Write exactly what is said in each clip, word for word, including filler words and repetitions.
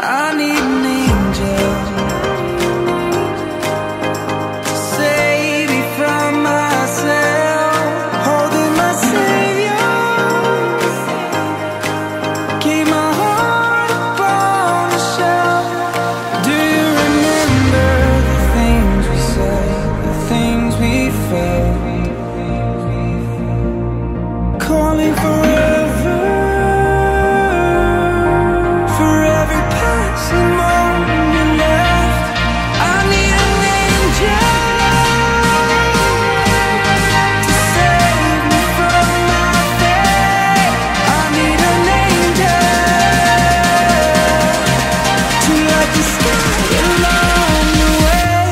I need an angel to save me from myself. Holding my savior, keep my heart upon the shelf. Do you remember the things we said, the things we felt? Calling forever, for every passing moment you left. I need an angel to save me from my fate. I need an angel to light the sky along the way.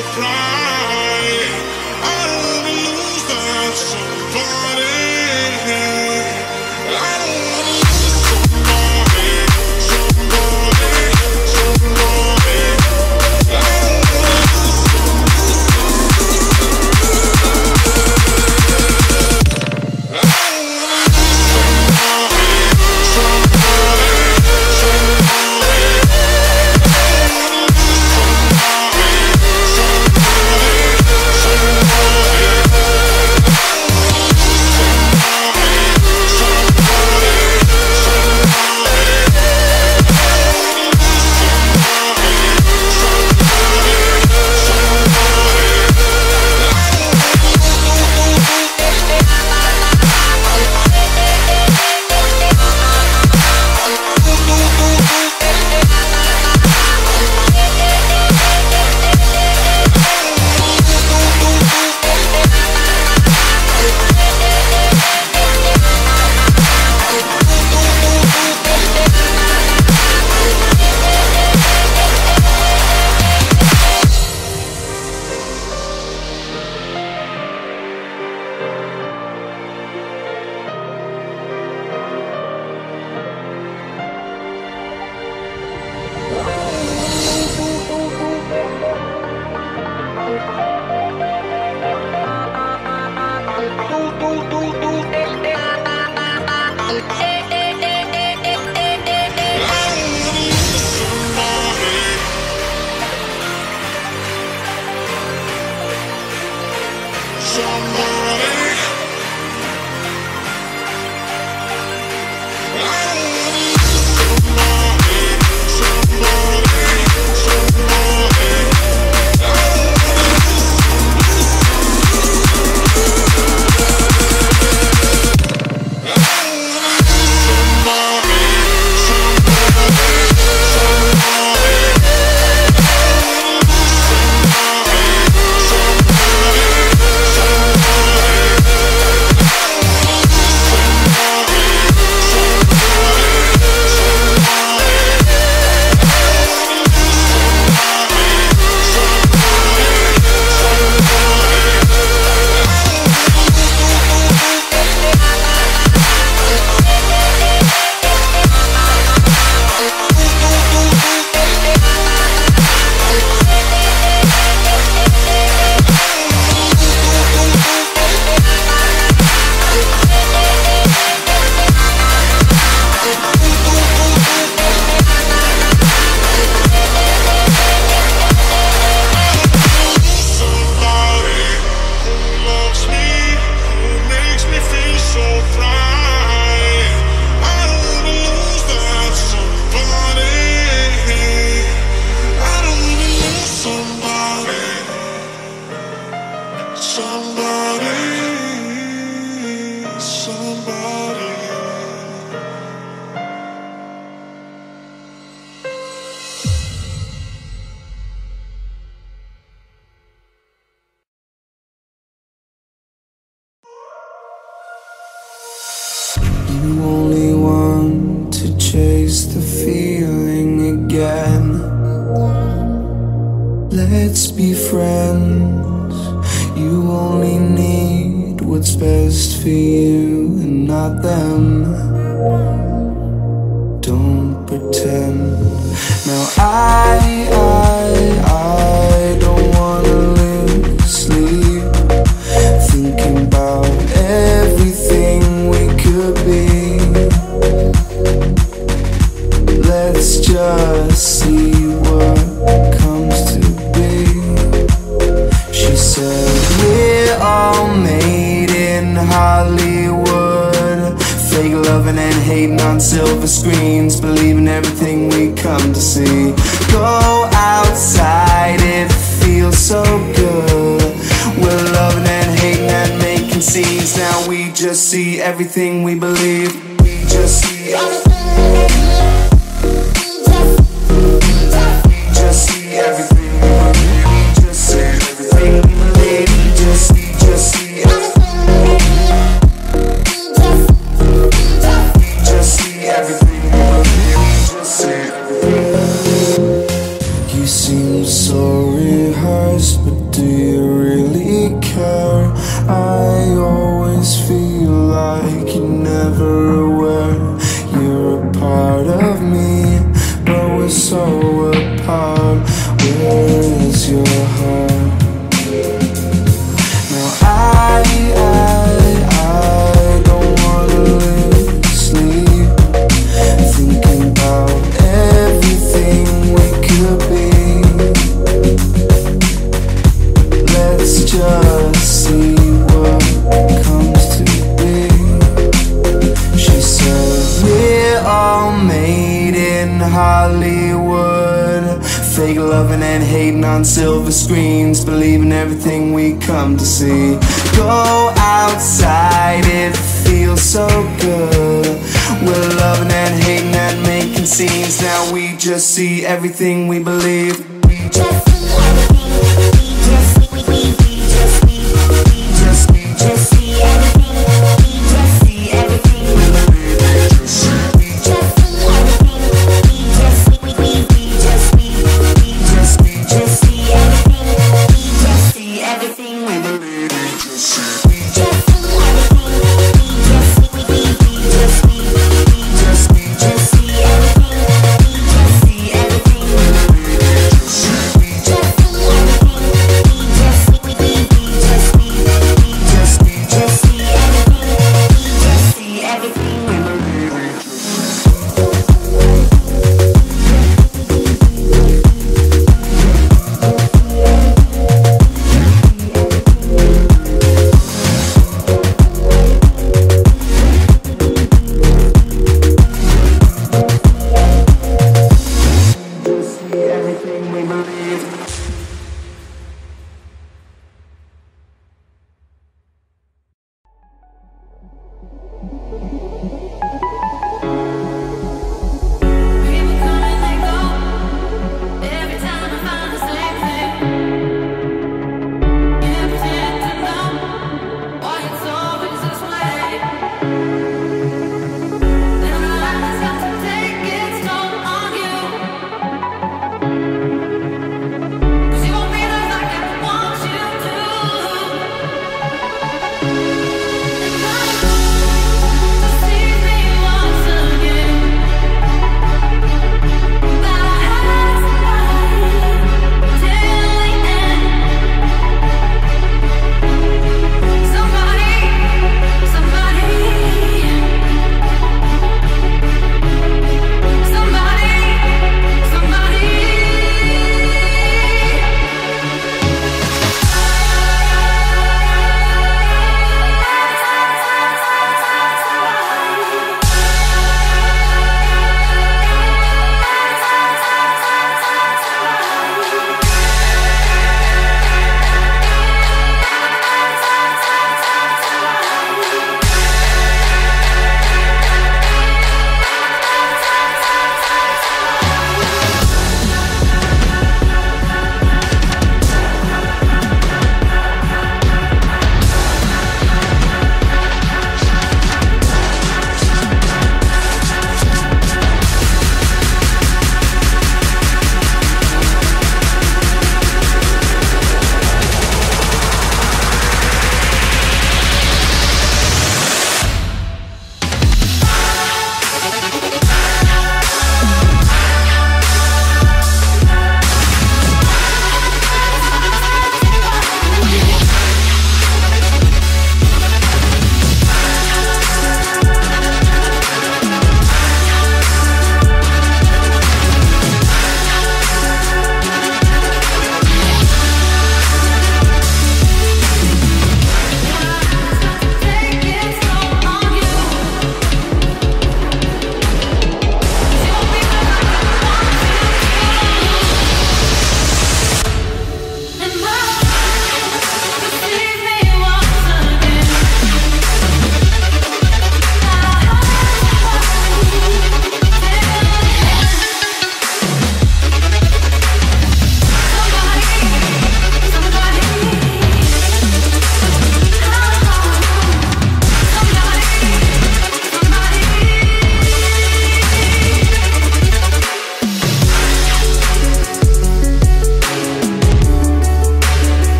bright. I don't wanna lose that somebody. I don't wanna lose somebody, somebody, somebody. I don't wanna lose You only want to chase the feeling again. Let's be friends. You only need what's best for you and not them. Don't pretend. Now I, I, I don't wanna lose sleep thinking about everything we could be. Let's just see what comes to be. She said we're all made in Hollywood, fake loving and hating on silver screens, believing everything we come to see. Go outside, it feels so good. We're loving and hating and making scenes. Now we just see everything we believe. We just see everything. We just see everything we believe. We just see everything we believe. We just see, just see everything. We just see everything we believe. We just see everything. You seem so rehearsed, but do you really care? I always feel like you're never aware. You're a part of me, but we're so apart. Where is your heart? Now I, I, I don't wanna live, sleep, thinking about everything we could be. Let's just see what comes to be. She said, we're all made in Hollywood, fake loving and hating on silver screens, believing everything we come to see. Go outside, it feels so good. We're loving and hating and making scenes. Now we just see everything we believe.